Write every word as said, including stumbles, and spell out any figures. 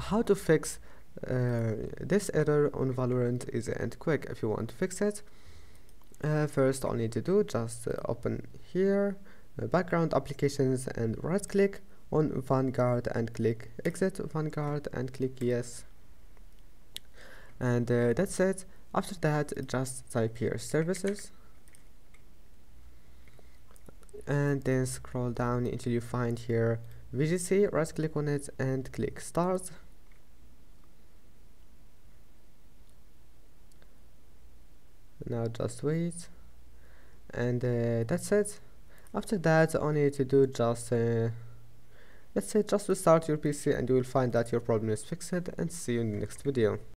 how to fix uh, this error on Valorant easy and quick. If you want to fix it, uh, first all you need to do, just uh, open here uh, background applications and right click on Vanguard and click exit Vanguard and click yes, and uh, that's it. After that, just type here services and then scroll down until you find here V G C, right click on it and click start. Now just wait, and uh, that's it. After that, all you need to do, just uh, let's say just restart your P C and you will find that your problem is fixed, and see you in the next video.